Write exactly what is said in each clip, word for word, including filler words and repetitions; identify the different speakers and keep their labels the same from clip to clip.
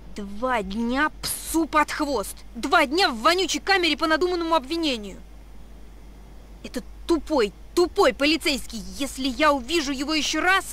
Speaker 1: Два дня псу под хвост. Два дня в вонючей камере по надуманному обвинению. Этот тупой, тупой полицейский, если я увижу его еще раз...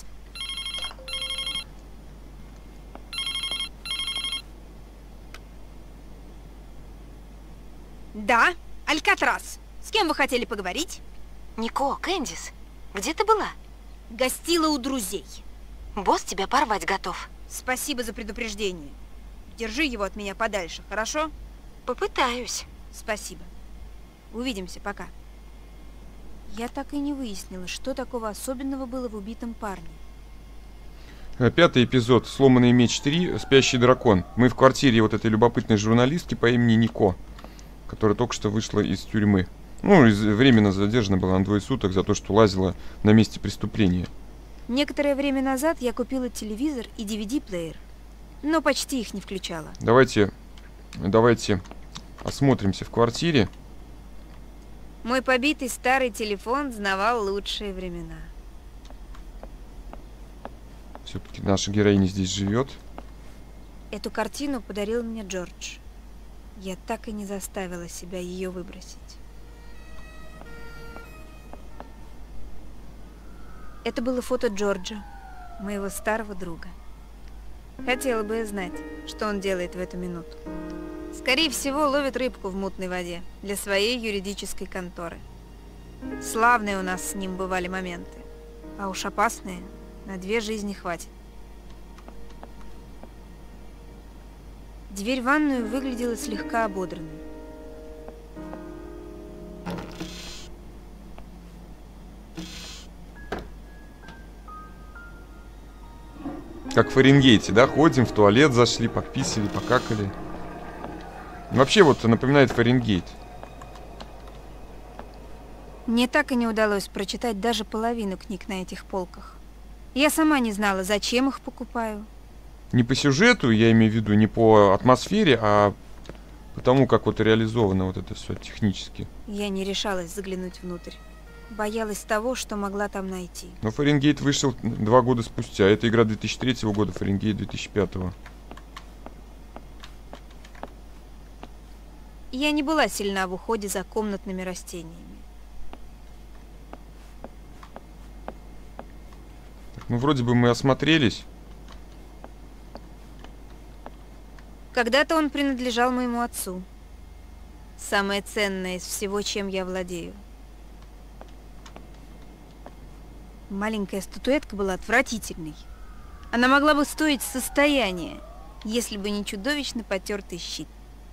Speaker 1: Да, Алькатрас. С кем вы хотели поговорить?
Speaker 2: Нико, Кэндис, где ты была?
Speaker 1: Гостила у друзей.
Speaker 2: Босс тебя порвать готов.
Speaker 1: Спасибо за предупреждение. Держи его от меня подальше, хорошо?
Speaker 2: Попытаюсь.
Speaker 1: Спасибо. Увидимся, пока. Я так и не выяснила, что такого особенного было в убитом парне.
Speaker 3: Пятый эпизод. Сломанный меч три. Спящий дракон. Мы в квартире вот этой любопытной журналистки по имени Нико, которая только что вышла из тюрьмы. Ну, из, временно задержана была на двое суток за то, что лазила на месте преступления.
Speaker 1: Некоторое время назад я купила телевизор и ди ви ди-плеер, но почти их не включала.
Speaker 3: Давайте, давайте осмотримся в квартире.
Speaker 1: Мой побитый старый телефон знавал лучшие времена.
Speaker 3: Все-таки наша героиня здесь живет.
Speaker 1: Эту картину подарил мне Джордж. Я так и не заставила себя ее выбросить. Это было фото Джорджа, моего старого друга. Хотела бы я знать, что он делает в эту минуту. Скорее всего, ловит рыбку в мутной воде для своей юридической конторы. Славные у нас с ним бывали моменты, а уж опасные на две жизни хватит. Дверь в ванную выглядела слегка ободранной.
Speaker 3: Как в Фаренгейте, да? Ходим, в туалет зашли, пописали, покакали. Вообще вот напоминает Фаренгейт.
Speaker 1: Мне так и не удалось прочитать даже половину книг на этих полках. Я сама не знала, зачем их покупаю.
Speaker 3: Не по сюжету, я имею в виду, не по атмосфере, а по тому, как вот реализовано вот это все технически.
Speaker 1: Я не решалась заглянуть внутрь. Боялась того, что могла там найти.
Speaker 3: Но Фаренгейт вышел два года спустя. Это игра две тысячи третьего года, Фаренгейт две тысячи пятого.
Speaker 1: Я не была сильна в уходе за комнатными растениями.
Speaker 3: Так, ну, вроде бы мы осмотрелись.
Speaker 1: Когда-то он принадлежал моему отцу. Самое ценное из всего, чем я владею. Маленькая статуэтка была отвратительной. Она могла бы стоить состояние, если бы не чудовищно потертый щит.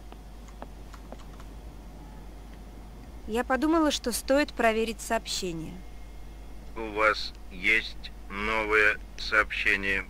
Speaker 1: Я подумала, что стоит проверить сообщение.
Speaker 4: У вас есть новое сообщение?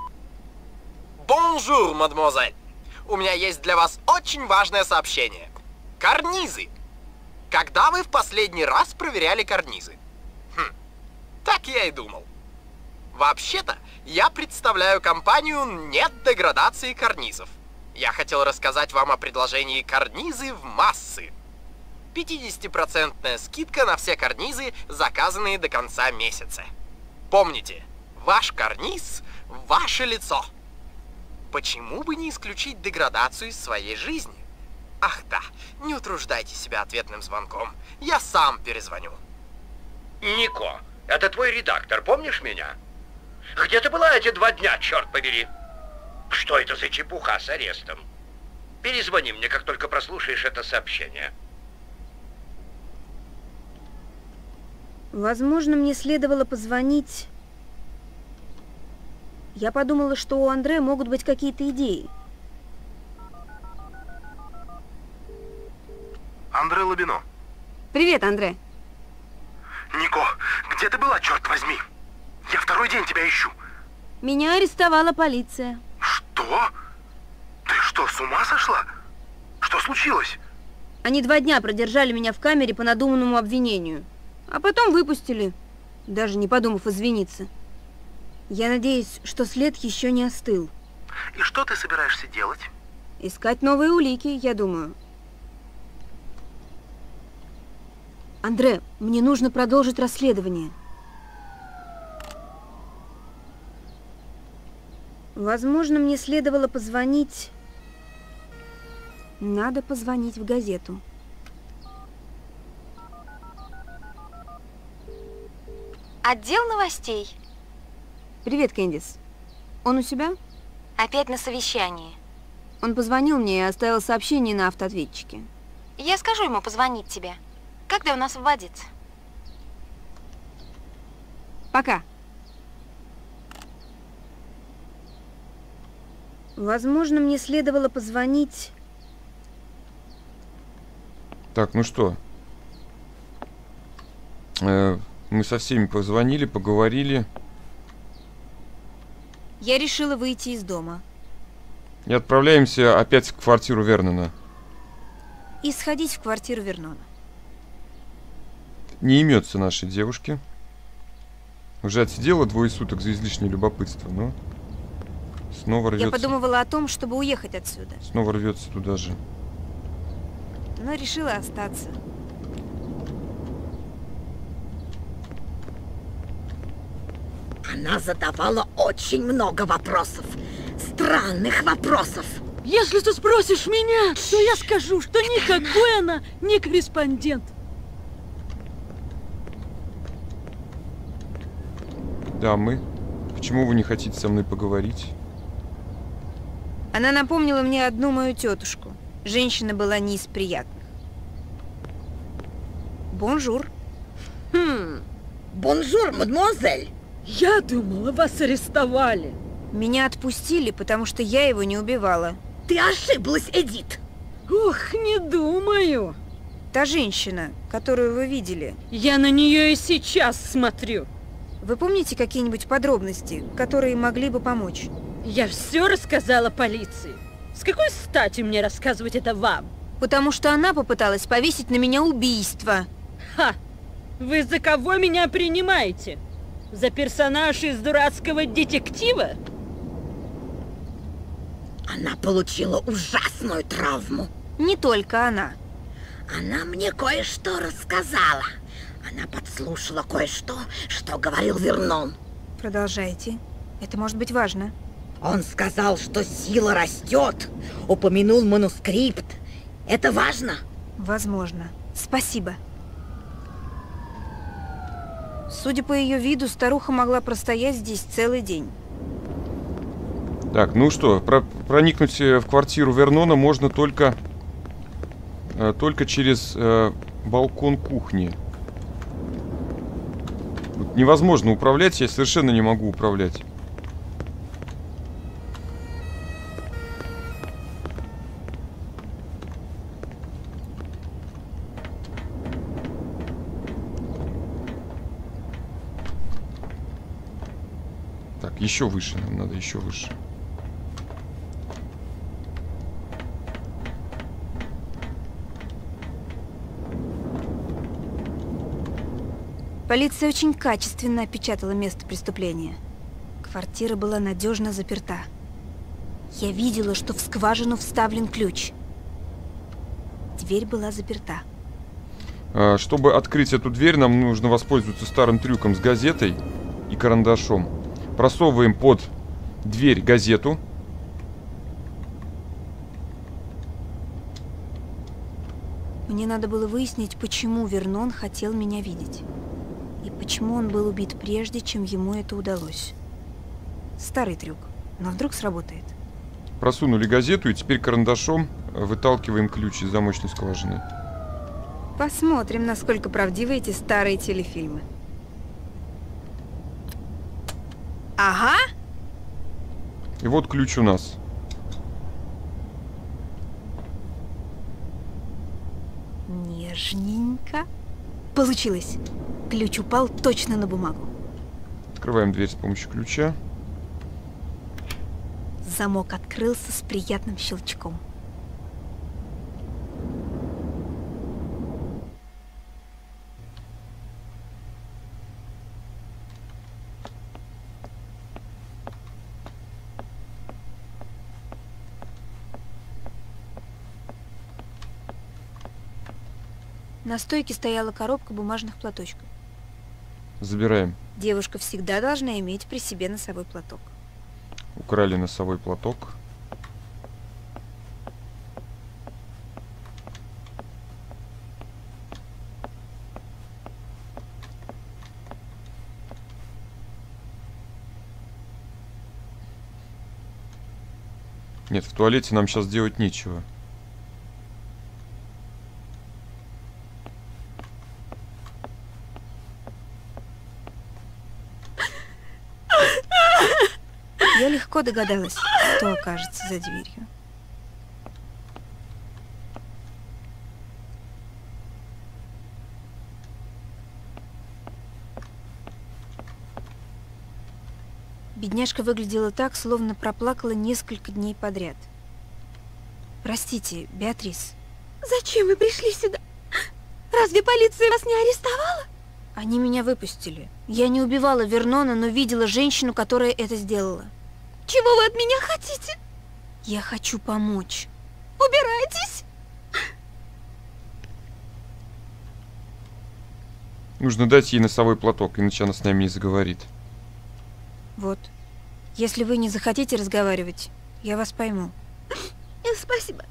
Speaker 5: Бонжур, мадемуазель! У меня есть для вас очень важное сообщение. Карнизы! Когда вы в последний раз проверяли карнизы? Хм, так я и думал. Вообще-то, я представляю компанию «Нет деградации карнизов». Я хотел рассказать вам о предложении «Карнизы в массы». пятидесятипроцентная скидка на все карнизы, заказанные до конца месяца. Помните, ваш карниз – ваше лицо. Почему бы не исключить деградацию из своей жизни? Ах да, не утруждайте себя ответным звонком. Я сам перезвоню.
Speaker 4: Нико, это твой редактор, помнишь меня? Где ты была эти два дня, черт побери? Что это за чепуха с арестом? Перезвони мне, как только прослушаешь это сообщение.
Speaker 1: Возможно, мне следовало позвонить. Я подумала, что у Андре могут быть какие-то идеи.
Speaker 6: Андре Лабино.
Speaker 1: Привет, Андре.
Speaker 6: Нико, где ты была, черт возьми? Я второй день тебя ищу.
Speaker 1: Меня арестовала полиция.
Speaker 6: Что? Ты что, с ума сошла? Что случилось?
Speaker 1: Они два дня продержали меня в камере по надуманному обвинению. А потом выпустили, даже не подумав извиниться. Я надеюсь, что след еще не остыл.
Speaker 6: И что ты собираешься делать?
Speaker 1: Искать новые улики, я думаю. Андре, мне нужно продолжить расследование. Возможно, мне следовало позвонить Надо позвонить в газету.
Speaker 2: Отдел новостей.
Speaker 1: Привет, Кэндис. Он у себя?
Speaker 2: Опять на совещании.
Speaker 1: Он позвонил мне и оставил сообщение на автоответчике.
Speaker 2: Я скажу ему позвонить тебе. Когда он освободится?
Speaker 1: Пока. Возможно, мне следовало позвонить...
Speaker 3: Так, ну что? Э, мы со всеми позвонили, поговорили.
Speaker 1: Я решила выйти из дома.
Speaker 3: И отправляемся опять в квартиру Вернона.
Speaker 1: И сходить в квартиру Вернона.
Speaker 3: Не имется нашей девушке. Уже отсидела двое суток за излишнее любопытство, но снова рвется.
Speaker 1: Я подумывала о том, чтобы уехать отсюда.
Speaker 3: Снова рвется туда же.
Speaker 1: Но решила остаться.
Speaker 7: Она задавала очень много вопросов. Странных вопросов.
Speaker 8: Если ты спросишь меня, то я скажу, что никакой она не корреспондент.
Speaker 3: Дамы, почему вы не хотите со мной поговорить?
Speaker 1: Она напомнила мне одну мою тетушку. Женщина была не из приятных. Бонжур.
Speaker 8: Хм,
Speaker 7: Бонжур, мадемуазель.
Speaker 8: я думала, вас арестовали.
Speaker 1: Меня отпустили, потому что я его не убивала.
Speaker 7: Ты ошиблась, Эдит.
Speaker 8: Ох, не думаю.
Speaker 1: Та женщина, которую вы видели.
Speaker 8: Я на нее и сейчас смотрю.
Speaker 1: Вы помните какие-нибудь подробности, которые могли бы помочь?
Speaker 8: Я все рассказала полиции. С какой стати мне рассказывать это вам?
Speaker 1: Потому что она попыталась повесить на меня убийство.
Speaker 8: Ха! Вы за кого меня принимаете? За персонаж из дурацкого детектива?
Speaker 7: Она получила ужасную травму.
Speaker 1: Не только она.
Speaker 7: Она мне кое-что рассказала. Она подслушала кое-что, что говорил Вернон.
Speaker 1: Продолжайте. Это может быть важно.
Speaker 7: Он сказал, что сила растет. Упомянул манускрипт. Это важно?
Speaker 1: Возможно. Спасибо. Судя по ее виду, старуха могла простоять здесь целый день.
Speaker 3: Так, ну что, про проникнуть в квартиру Вернона можно только, э, только через э, балкон кухни. Вот невозможно управлять, я совершенно не могу управлять. Так, еще выше, нам надо еще выше.
Speaker 1: Полиция очень качественно опечатала место преступления. Квартира была надежно заперта. Я видела, что в скважину вставлен ключ. Дверь была заперта.
Speaker 3: А, чтобы открыть эту дверь, нам нужно воспользоваться старым трюком с газетой и карандашом. Просовываем под дверь газету.
Speaker 1: Мне надо было выяснить, почему Вернон хотел меня видеть. И почему он был убит прежде, чем ему это удалось. Старый трюк, но вдруг сработает.
Speaker 3: Просунули газету и теперь карандашом выталкиваем ключ из замочной скважины.
Speaker 1: Посмотрим, насколько правдивы эти старые телефильмы. Ага!
Speaker 3: И вот ключ у нас.
Speaker 1: Нежненько. Получилось. Ключ упал точно на бумагу.
Speaker 3: Открываем дверь с помощью ключа.
Speaker 1: Замок открылся с приятным щелчком. На стойке стояла коробка бумажных платочков.
Speaker 3: Забираем.
Speaker 1: Девушка всегда должна иметь при себе носовой платок.
Speaker 3: Украли носовой платок. Нет, в туалете нам сейчас делать нечего.
Speaker 1: Я легко догадалась, кто окажется за дверью. Бедняжка выглядела так, словно проплакала несколько дней подряд. Простите, Беатрис.
Speaker 9: Зачем вы пришли сюда? Разве полиция вас не арестовала?
Speaker 1: Они меня выпустили. Я не убивала Вернона, но видела женщину, которая это сделала.
Speaker 9: Чего вы от меня хотите?
Speaker 1: Я хочу помочь.
Speaker 9: Убирайтесь!
Speaker 3: Нужно дать ей носовой платок, иначе она с нами не заговорит.
Speaker 1: Вот. Если вы не захотите разговаривать, я вас пойму.
Speaker 9: Спасибо.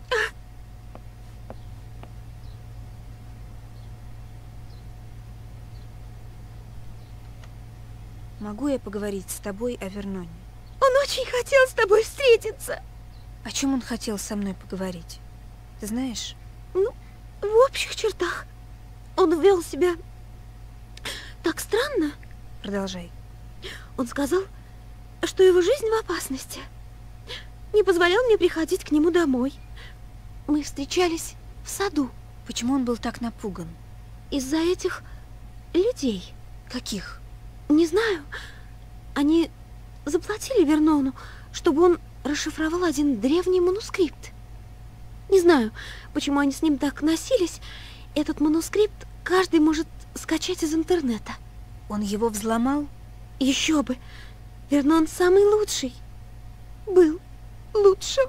Speaker 1: Могу я поговорить с тобой о Верноне?
Speaker 9: Он очень хотел с тобой встретиться.
Speaker 1: О чем он хотел со мной поговорить? Ты знаешь?
Speaker 9: Ну, в общих чертах. Он вел себя так странно.
Speaker 1: Продолжай.
Speaker 9: Он сказал, что его жизнь в опасности. Не позволял мне приходить к нему домой. Мы встречались в саду.
Speaker 1: Почему он был так напуган?
Speaker 9: Из-за этих людей.
Speaker 1: Каких?
Speaker 9: Не знаю. Они заплатили Вернону, чтобы он расшифровал один древний манускрипт. Не знаю, почему они с ним так носились. Этот манускрипт каждый может скачать из интернета.
Speaker 1: Он его взломал?
Speaker 9: Еще бы. Вернон самый лучший. Был лучшим.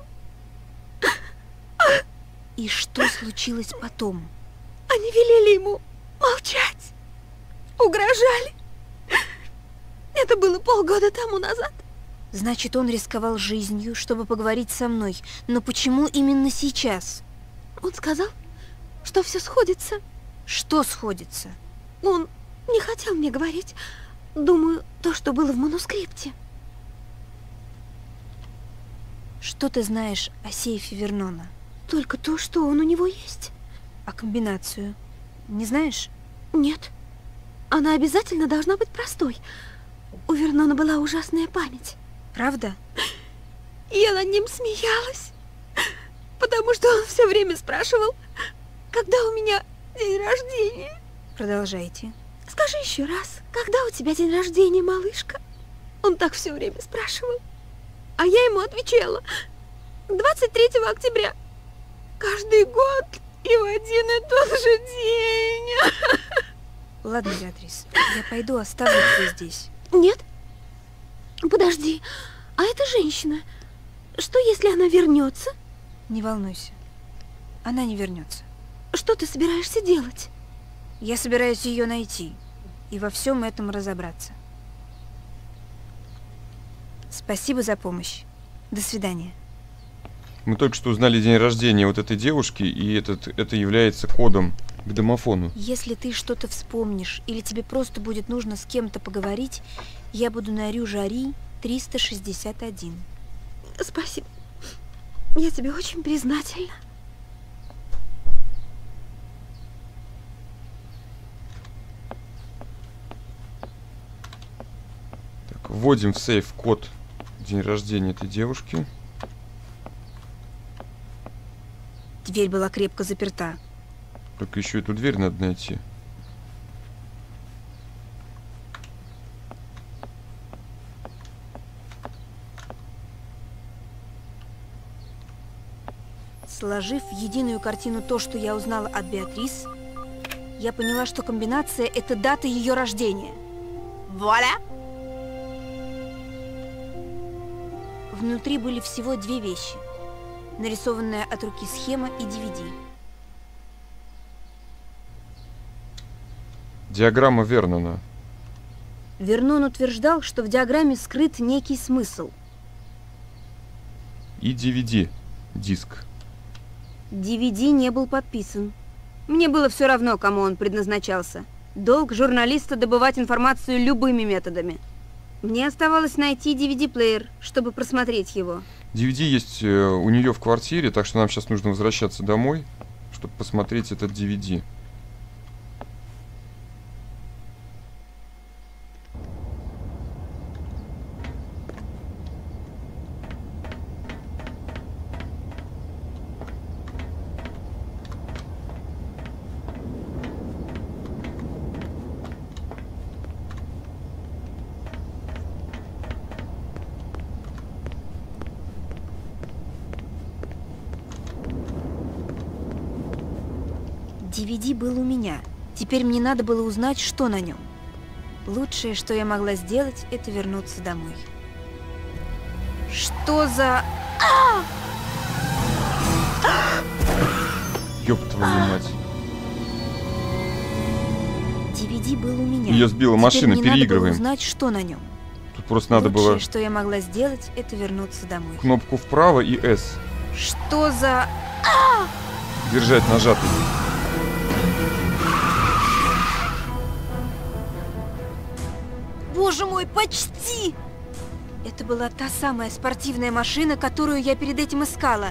Speaker 1: И что случилось потом?
Speaker 9: Они велели ему молчать. Угрожали. Это было полгода тому назад.
Speaker 1: Значит, он рисковал жизнью, чтобы поговорить со мной. Но почему именно сейчас?
Speaker 9: Он сказал, что все сходится.
Speaker 1: Что сходится?
Speaker 9: Он не хотел мне говорить. Думаю, то, что было в манускрипте.
Speaker 1: Что ты знаешь о сейфе Вернона?
Speaker 9: Только то, что он у него есть.
Speaker 1: А комбинацию? Не знаешь?
Speaker 9: Нет. Она обязательно должна быть простой. У Вернона была ужасная память.
Speaker 1: Правда?
Speaker 9: Я над ним смеялась. Потому что он все время спрашивал, когда у меня день рождения.
Speaker 1: Продолжайте.
Speaker 9: Скажи еще раз, когда у тебя день рождения, малышка? Он так все время спрашивал. А я ему отвечала. двадцать третьего октября. Каждый год и в один и тот же день.
Speaker 1: Ладно, Беатрис, я пойду, оставлю тебя здесь.
Speaker 9: Нет. Подожди. А эта женщина, что если она вернется?
Speaker 1: Не волнуйся. Она не вернется.
Speaker 9: Что ты собираешься делать?
Speaker 1: Я собираюсь ее найти и во всем этом разобраться. Спасибо за помощь. До свидания.
Speaker 3: Мы только что узнали день рождения вот этой девушки, и этот, это является кодом к домофону.
Speaker 1: Если ты что-то вспомнишь, или тебе просто будет нужно с кем-то поговорить, я буду на Рю Жари триста шестьдесят один.
Speaker 9: Спасибо. Я тебе очень признательна.
Speaker 3: Так, вводим в сейф код день рождения этой девушки.
Speaker 1: Дверь была крепко заперта.
Speaker 3: Только еще эту дверь надо найти.
Speaker 1: Сложив в единую картину то, что я узнала от Беатрис, я поняла, что комбинация — это дата ее рождения.
Speaker 2: Вуаля!
Speaker 1: Внутри были всего две вещи. Нарисованная от руки схема и ди ви ди.
Speaker 3: Диаграмма Вернона.
Speaker 1: Вернон утверждал, что в диаграмме скрыт некий смысл.
Speaker 3: И ди ви ди. Диск.
Speaker 1: ди ви ди не был подписан. Мне было все равно, кому он предназначался. Долг журналиста добывать информацию любыми методами. Мне оставалось найти ди ви ди-плеер, чтобы просмотреть его.
Speaker 3: ди ви ди есть у нее в квартире, так что нам сейчас нужно возвращаться домой, чтобы посмотреть этот ди ви ди.
Speaker 1: ди ви ди был у меня. Теперь мне надо было узнать, что на нем. Лучшее, что я могла сделать, это вернуться домой. Что за... А!
Speaker 3: Ёб твою мать.
Speaker 1: ди ви ди был у меня.
Speaker 3: Ее сбила машина,
Speaker 1: Теперь мне
Speaker 3: переигрываем.
Speaker 1: надо было узнать, что на нем.
Speaker 3: Тут просто надо
Speaker 1: Лучшее,
Speaker 3: было
Speaker 1: что я могла сделать, это вернуться домой.
Speaker 3: кнопку вправо и S
Speaker 1: Что за... А!
Speaker 3: держать нажатый.
Speaker 1: Боже мой, почти! Это была та самая спортивная машина, которую я перед этим искала.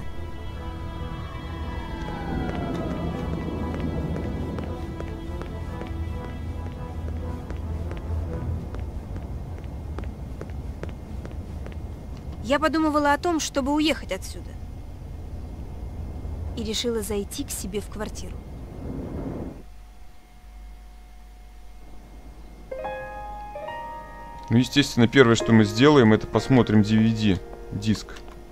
Speaker 1: Я подумывала о том, чтобы уехать отсюда. И решила зайти к себе в квартиру.
Speaker 3: Ну, естественно, первое, что мы сделаем, это посмотрим ди ви ди, диск.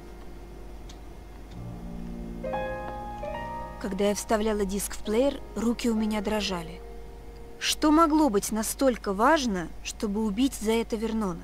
Speaker 1: Когда я вставляла диск в плеер, руки у меня дрожали. Что могло быть настолько важно, чтобы убить за это Вернона?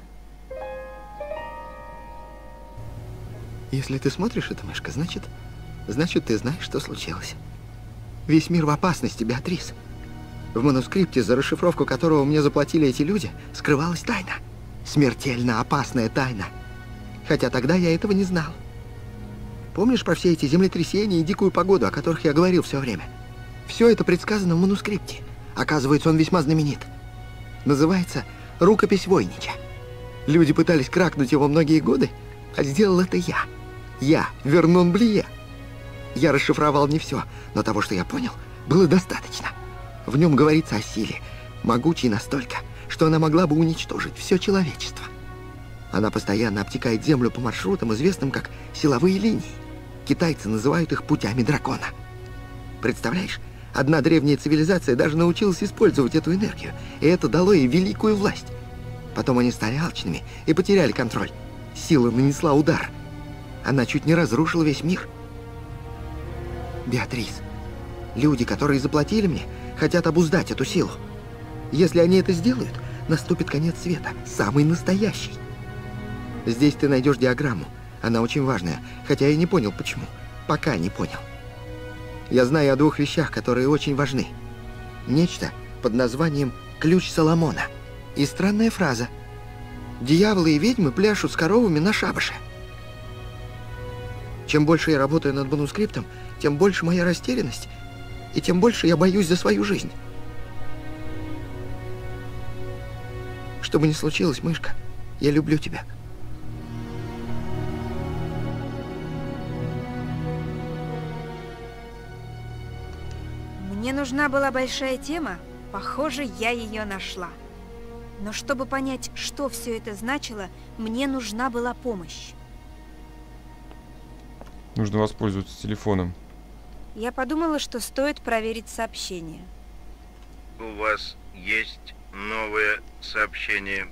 Speaker 10: Если ты смотришь это, мышка, значит, значит, ты знаешь, что случилось. Весь мир в опасности, Беатрис. В манускрипте, за расшифровку которого мне заплатили эти люди, скрывалась тайна. Смертельно опасная тайна. Хотя тогда я этого не знал. Помнишь про все эти землетрясения и дикую погоду, о которых я говорил все время? Все это предсказано в манускрипте. Оказывается, он весьма знаменит. Называется «Рукопись Войнича». Люди пытались кракнуть его многие годы, а сделал это я. Я, Вернон Блие. Я расшифровал не все, но того, что я понял, было достаточно. В нем говорится о силе, могучей настолько, что она могла бы уничтожить все человечество. Она постоянно обтекает Землю по маршрутам, известным как силовые линии. Китайцы называют их путями дракона. Представляешь, одна древняя цивилизация даже научилась использовать эту энергию, и это дало ей великую власть. Потом они стали алчными и потеряли контроль. Сила нанесла удар. Она чуть не разрушила весь мир. Беатрис, люди, которые заплатили мне, хотят обуздать эту силу. Если они это сделают, наступит конец света, самый настоящий. Здесь ты найдешь диаграмму. Она очень важная, хотя я не понял, почему. Пока не понял. Я знаю о двух вещах, которые очень важны. Нечто под названием «Ключ Соломона». И странная фраза. Дьяволы и ведьмы пляшут с коровами на шабаше. Чем больше я работаю над манускриптом, тем больше моя растерянность, и тем больше я боюсь за свою жизнь. Что бы ни случилось, мышка, я люблю тебя.
Speaker 1: Мне нужна была большая тема. Похоже, я ее нашла. Но чтобы понять, что все это значило, мне нужна была помощь.
Speaker 3: Нужно воспользоваться телефоном.
Speaker 1: Я подумала, что стоит проверить сообщение.
Speaker 11: У вас есть новое сообщение.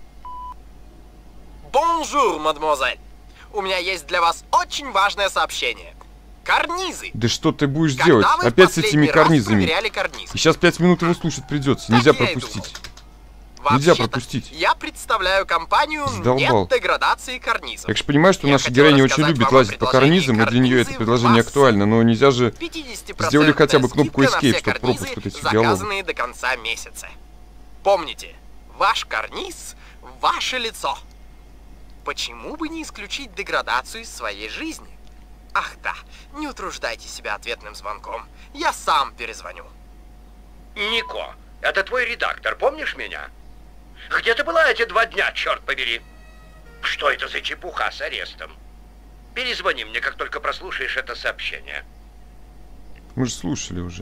Speaker 5: Бонжур, мадемуазель. У меня есть для вас очень важное сообщение. Карнизы.
Speaker 3: Да что ты будешь
Speaker 5: Когда
Speaker 3: делать?
Speaker 5: вы
Speaker 3: Опять с этими карнизами.
Speaker 5: карнизы?
Speaker 3: И сейчас пять минут его слушать придется.
Speaker 5: Так
Speaker 3: Нельзя
Speaker 5: я и
Speaker 3: пропустить. Нельзя пропустить.
Speaker 5: Я представляю компанию
Speaker 3: Задолбал.
Speaker 5: «Нет деградации карнизов».
Speaker 3: Я же понимаю, что
Speaker 5: Я
Speaker 3: наша
Speaker 5: хотел
Speaker 3: героиня очень
Speaker 5: рассказать
Speaker 3: любит
Speaker 5: вам о
Speaker 3: лазить по карнизам, и для нее это
Speaker 5: предложении
Speaker 3: предложение
Speaker 5: карнизы
Speaker 3: актуально, но нельзя же...
Speaker 5: пятидесятипроцентная
Speaker 3: Сделали хотя бы кнопку
Speaker 5: скидка на
Speaker 3: Escape,
Speaker 5: все
Speaker 3: чтобы
Speaker 5: карнизы,
Speaker 3: пропуск вот этих диалогов.
Speaker 5: заказанные до конца месяца. Помните, ваш карниз – ваше лицо. Почему бы не исключить деградацию из своей жизни? Ах да, не утруждайте себя ответным звонком. Я сам перезвоню.
Speaker 4: Нико, это твой редактор, помнишь меня? Где ты была эти два дня, черт побери? Что это за чепуха с арестом? Перезвони мне, как только прослушаешь это сообщение.
Speaker 3: Мы же слушали уже.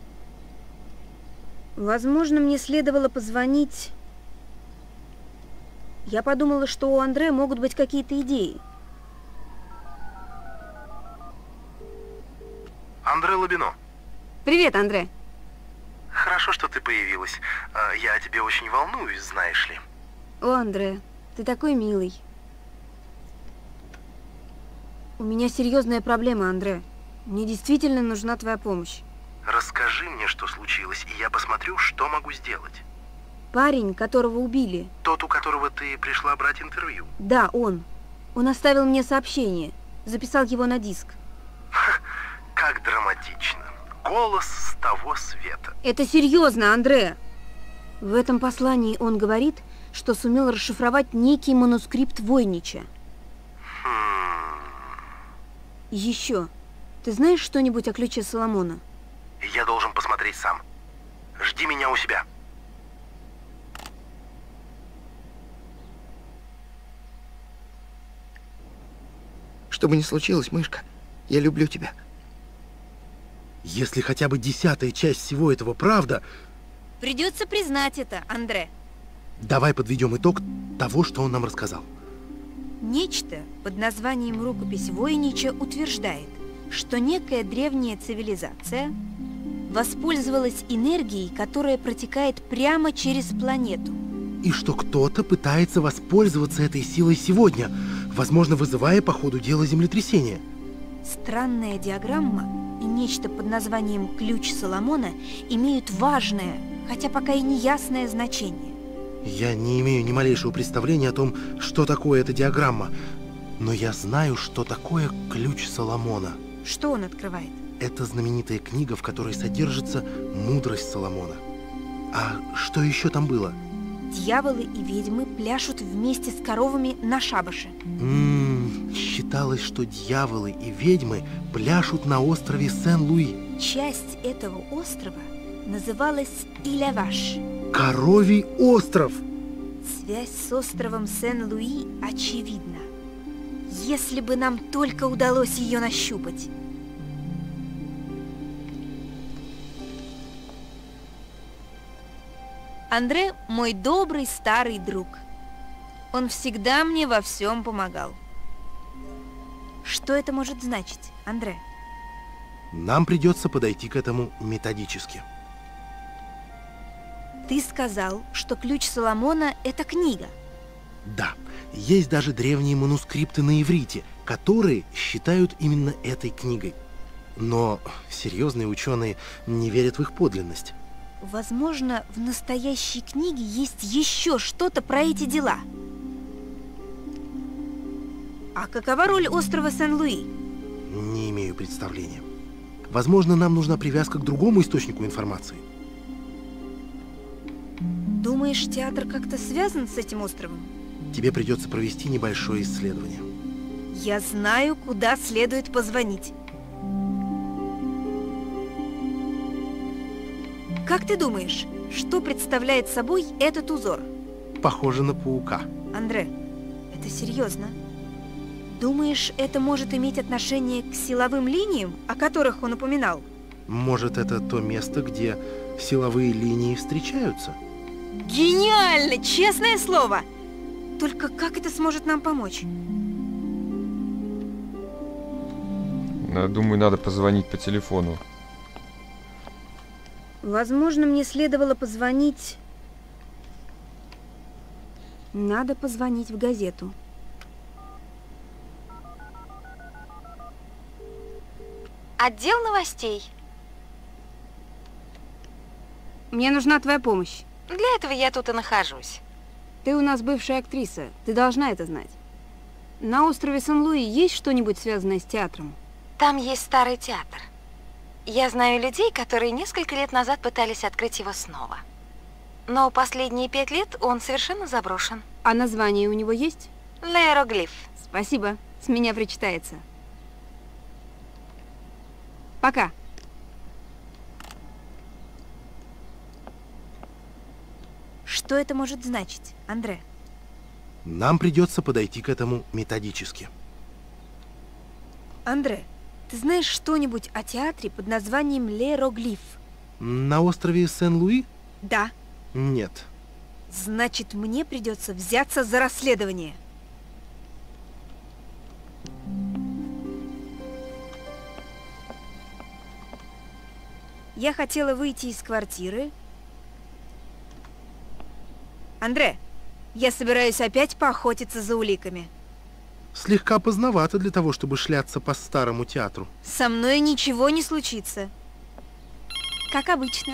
Speaker 9: Возможно, мне следовало позвонить... Я подумала, что у Андре могут быть какие-то идеи.
Speaker 6: Андре Лабино.
Speaker 9: Привет, Андре.
Speaker 6: Хорошо, что ты появилась. А, Я о тебе очень волнуюсь, знаешь ли.
Speaker 9: О, Андре, ты такой милый. У меня серьезная проблема, Андре. Мне действительно нужна твоя помощь.
Speaker 6: Расскажи мне, что случилось, и я посмотрю, что могу сделать.
Speaker 9: Парень, которого убили.
Speaker 6: Тот, у которого ты пришла брать интервью.
Speaker 9: Да, он. Он оставил мне сообщение. Записал его на диск.
Speaker 6: Как драматично. Голос с того света.
Speaker 9: Это серьезно, Андре. В этом послании он говорит, что сумел расшифровать некий манускрипт Войнича.
Speaker 6: Хм.
Speaker 9: Еще. Ты знаешь что-нибудь о ключе Соломона?
Speaker 6: Я должен посмотреть сам. Жди меня у себя.
Speaker 10: Что бы ни случилось, мышка, я люблю тебя.
Speaker 12: Если хотя бы десятая часть всего этого правда...
Speaker 1: Придется признать это, Андре.
Speaker 12: Давай подведем итог того, что он нам рассказал.
Speaker 1: Нечто под названием «Рукопись Войнича» утверждает, что некая древняя цивилизация воспользовалась энергией, которая протекает прямо через планету.
Speaker 12: И что кто-то пытается воспользоваться этой силой сегодня, возможно, вызывая по ходу дела землетрясение.
Speaker 1: Странная диаграмма и нечто под названием «Ключ Соломона» имеют важное, хотя пока и неясное значение.
Speaker 12: Я не имею ни малейшего представления о том, что такое эта диаграмма, но я знаю, что такое ключ Соломона.
Speaker 1: Что он открывает?
Speaker 12: Это знаменитая книга, в которой содержится мудрость Соломона. А что еще там было?
Speaker 1: Дьяволы и ведьмы пляшут вместе с коровами на шабаше.
Speaker 12: М-м, считалось, что дьяволы и ведьмы пляшут на острове Сен-Луи.
Speaker 1: Часть этого острова называлась Иляваш.
Speaker 12: Коровий остров!
Speaker 1: Связь с островом Сен-Луи очевидна. Если бы нам только удалось ее нащупать. Андре – мой добрый старый друг. Он всегда мне во всем помогал. Что это может значить, Андре?
Speaker 12: Нам придется подойти к этому методически.
Speaker 1: Ты сказал, что ключ Соломона – это книга.
Speaker 12: Да, есть даже древние манускрипты на иврите, которые считают именно этой книгой. Но серьезные ученые не верят в их подлинность.
Speaker 1: Возможно, в настоящей книге есть еще что-то про эти дела. А какова роль острова Сен-Луи?
Speaker 12: Не имею представления. Возможно, нам нужна привязка к другому источнику информации.
Speaker 1: Думаешь, театр как-то связан с этим островом?
Speaker 12: Тебе придется провести небольшое исследование.
Speaker 1: Я знаю, куда следует позвонить. Как ты думаешь, что представляет собой этот узор?
Speaker 12: Похоже на паука.
Speaker 1: Андре, это серьезно? Думаешь, это может иметь отношение к силовым линиям, о которых он упоминал?
Speaker 12: Может, это то место, где силовые линии встречаются?
Speaker 1: Гениально! Честное слово! Только как это сможет нам помочь?
Speaker 3: Думаю, надо позвонить по телефону.
Speaker 9: Возможно, мне следовало позвонить... Надо позвонить в газету.
Speaker 2: Отдел новостей.
Speaker 9: Мне нужна твоя помощь.
Speaker 2: Для этого я тут и нахожусь.
Speaker 9: Ты у нас бывшая актриса. Ты должна это знать. На острове Сен-Луи есть что-нибудь связанное с театром?
Speaker 2: Там есть старый театр. Я знаю людей, которые несколько лет назад пытались открыть его снова. Но последние пять лет он совершенно заброшен.
Speaker 9: А название у него есть?
Speaker 2: Лероглиф.
Speaker 9: Спасибо. С меня причитается. Пока.
Speaker 1: Что это может значить, Андре?
Speaker 12: Нам придется подойти к этому методически.
Speaker 1: Андре, ты знаешь что-нибудь о театре под названием Ле Роглиф?
Speaker 12: На острове Сен-Луи?
Speaker 1: Да.
Speaker 12: Нет.
Speaker 1: Значит, мне придется взяться за расследование. Я хотела выйти из квартиры. Андре, я собираюсь опять поохотиться за уликами.
Speaker 12: Слегка поздновато для того, чтобы шляться по старому театру.
Speaker 1: Со мной ничего не случится. Как обычно.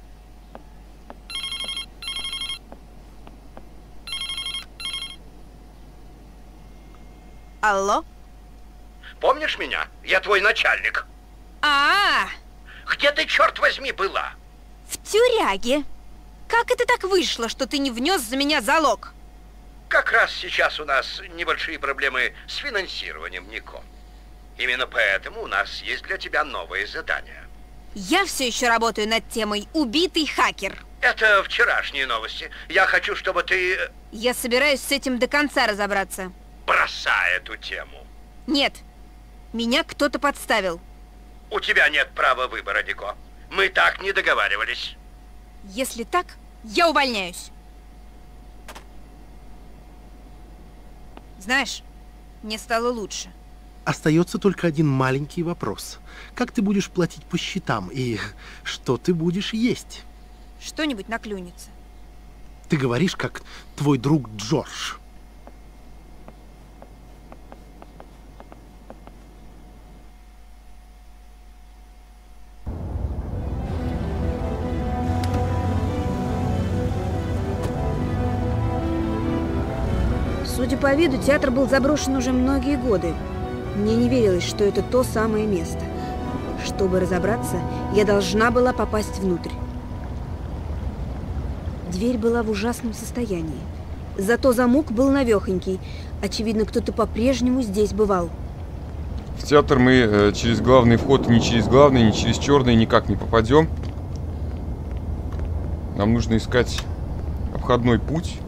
Speaker 1: Алло?
Speaker 4: Помнишь меня? Я твой начальник.
Speaker 1: А-а-а!
Speaker 4: Где ты, черт возьми, была?
Speaker 1: В тюряге. Как это так вышло, что ты не внес за меня залог?
Speaker 4: Как раз сейчас у нас небольшие проблемы с финансированием, Нико. Именно поэтому у нас есть для тебя новое задание.
Speaker 1: Я все еще работаю над темой «Убитый хакер».
Speaker 4: Это вчерашние новости. Я хочу, чтобы ты...
Speaker 1: Я собираюсь с этим до конца разобраться.
Speaker 4: Бросай эту тему.
Speaker 1: Нет, меня кто-то подставил.
Speaker 4: У тебя нет права выбора, Нико. Мы так не договаривались.
Speaker 1: Если так, я увольняюсь. Знаешь, мне стало лучше.
Speaker 12: Остается только один маленький вопрос. Как ты будешь платить по счетам и что ты будешь есть?
Speaker 1: Что-нибудь наклюнется.
Speaker 12: Ты говоришь, как твой друг Джордж.
Speaker 1: Судя по виду, театр был заброшен уже многие годы. Мне не верилось, что это то самое место. Чтобы разобраться, я должна была попасть внутрь. Дверь была в ужасном состоянии. Зато замок был навехонький. Очевидно, кто-то по-прежнему здесь бывал.
Speaker 3: В театр мы э, через главный вход, ни через главный, ни через черный никак не попадем. Нам нужно искать обходной путь.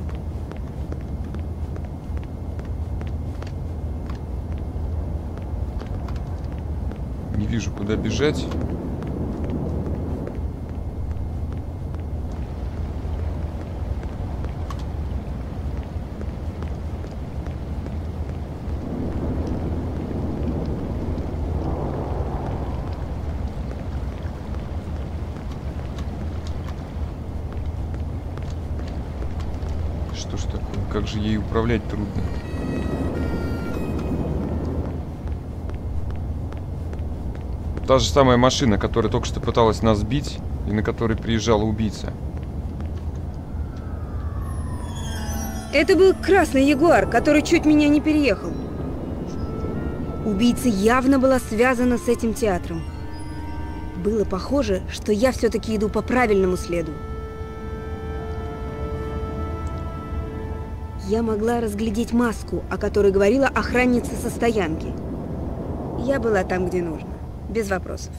Speaker 3: Не вижу, куда бежать. Что ж такое? Как же ей управлять трудно. Та же самая машина, которая только что пыталась нас сбить, и на которой приезжала убийца.
Speaker 1: Это был красный Ягуар, который чуть меня не переехал. Убийца явно была связана с этим театром. Было похоже, что я все-таки иду по правильному следу. Я могла разглядеть маску, о которой говорила охранница со стоянки. Я была там, где нужно. Без вопросов.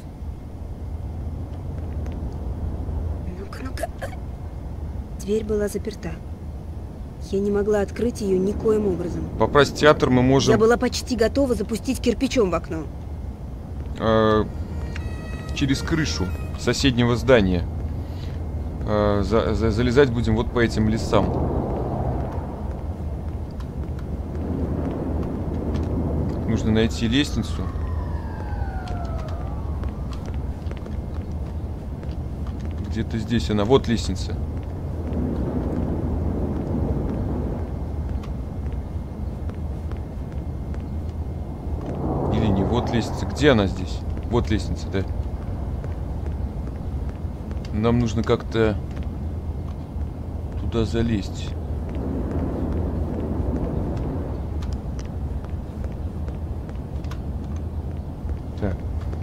Speaker 1: Ну-ка, ну-ка. Дверь была заперта. Я не могла открыть ее никоим образом.
Speaker 3: Попасть в театр мы можем...
Speaker 1: Я была почти готова запустить кирпичом в окно.
Speaker 3: Э, через крышу соседнего здания. Э, за, за, залезать будем вот по этим лесам. Нужно найти лестницу. Где-то здесь она. Вот лестница. Или не вот лестница. Где она здесь? Вот лестница, да. Нам нужно как-то туда залезть. Так.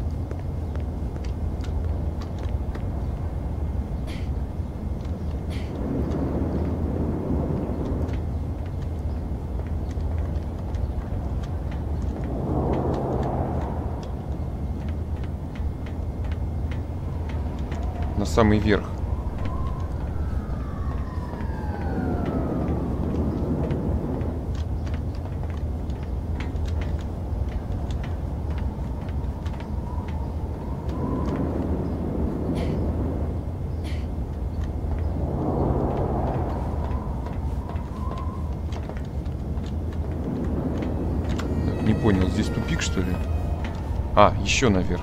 Speaker 3: На самый верх. здесь тупик, что ли? А, еще наверх.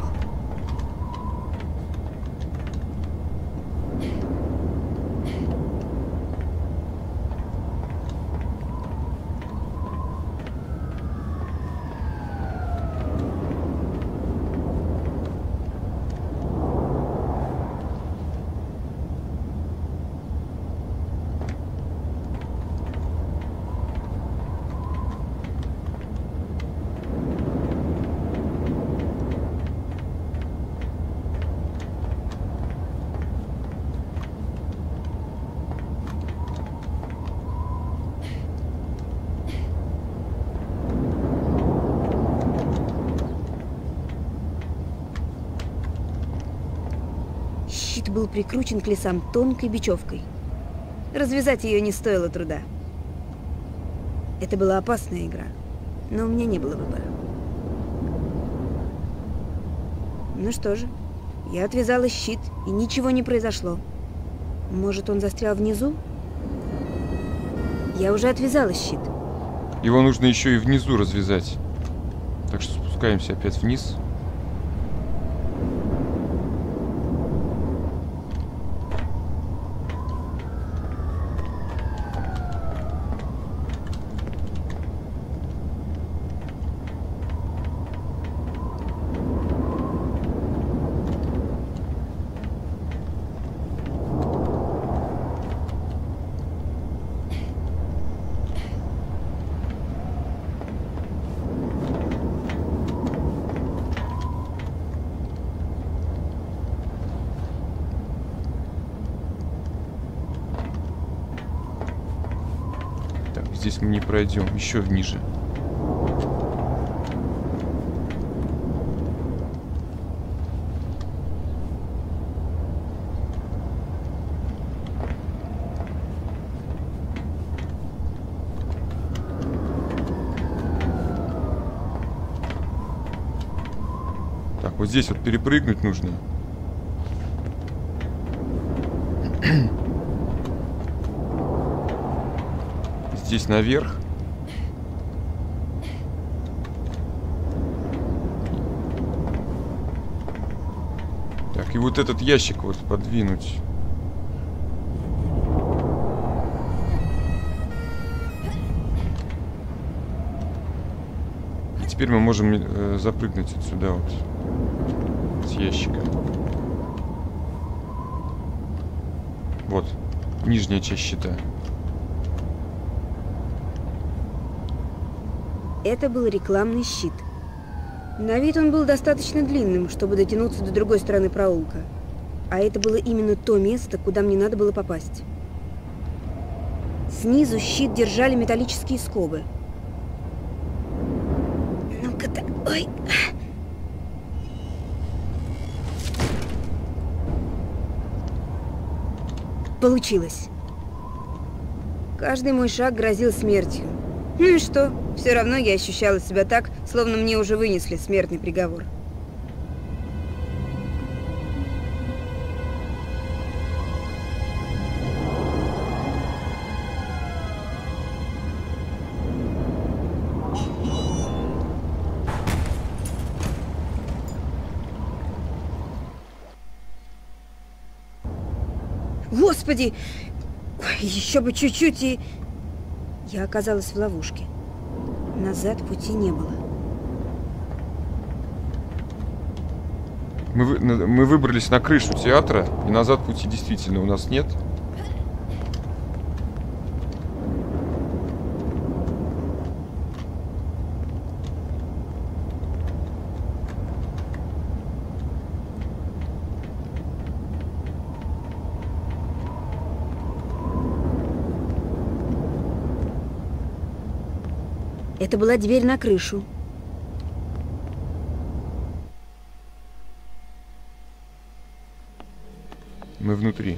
Speaker 1: Щит был прикручен к лесам тонкой бечевкой. Развязать ее не стоило труда. Это была опасная игра, но у меня не было выбора. Ну что же, я отвязала щит, и ничего не произошло. Может, он застрял внизу? Я уже отвязала щит.
Speaker 3: Его нужно еще и внизу развязать. Так что спускаемся опять вниз. Здесь мы не пройдем, еще ниже. Так, вот здесь вот перепрыгнуть нужно. Здесь наверх. Так, и вот этот ящик вот подвинуть. И теперь мы можем э, запрыгнуть отсюда вот с ящика. Вот, нижняя часть щита.
Speaker 1: Это был рекламный щит. На вид он был достаточно длинным, чтобы дотянуться до другой стороны проулка. А это было именно то место, куда мне надо было попасть. Снизу щит держали металлические скобы. Ну-ка так... Ой... Получилось. Каждый мой шаг грозил смертью. Ну и что? Все равно я ощущала себя так, словно мне уже вынесли смертный приговор. Господи! Еще бы чуть-чуть и... Я оказалась в ловушке. Назад пути не было.
Speaker 3: Мы, вы, мы выбрались на крышу театра, и назад пути действительно у нас нет.
Speaker 1: Это была дверь на крышу.
Speaker 3: Мы внутри.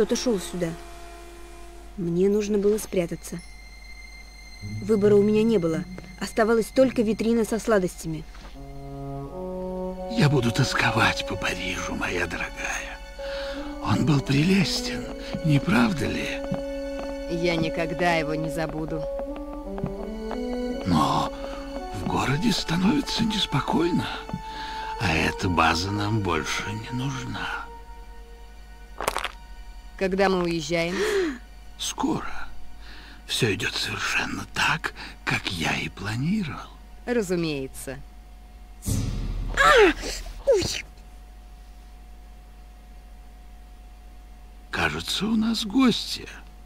Speaker 9: кто-то шел сюда. Мне нужно было спрятаться. Выбора у меня не было. Оставалась только витрина со сладостями.
Speaker 13: Я буду тосковать по Парижу, моя дорогая. Он был прелестен, не правда ли?
Speaker 14: Я никогда его не забуду.
Speaker 13: Но в городе становится неспокойно, а эта база нам больше не нужна.
Speaker 14: Когда мы уезжаем?
Speaker 13: Скоро. Все идет совершенно так, как я и планировал.
Speaker 14: Разумеется.
Speaker 9: А! Ой!
Speaker 13: Кажется, у нас гости.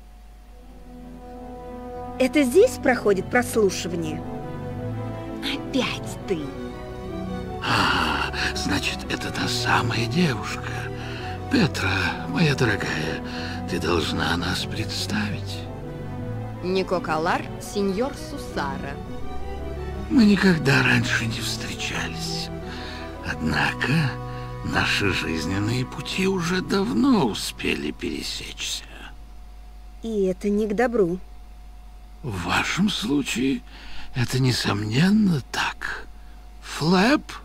Speaker 9: Это здесь проходит прослушивание? Опять ты.
Speaker 13: А, значит, это та самая девушка. Петра, моя дорогая, ты должна нас представить.
Speaker 14: Нико Калар, сеньор Сусара.
Speaker 13: Мы никогда раньше не встречались. Однако наши жизненные пути уже давно успели пересечься.
Speaker 9: И это не к добру.
Speaker 13: В вашем случае это, несомненно, так. Флэп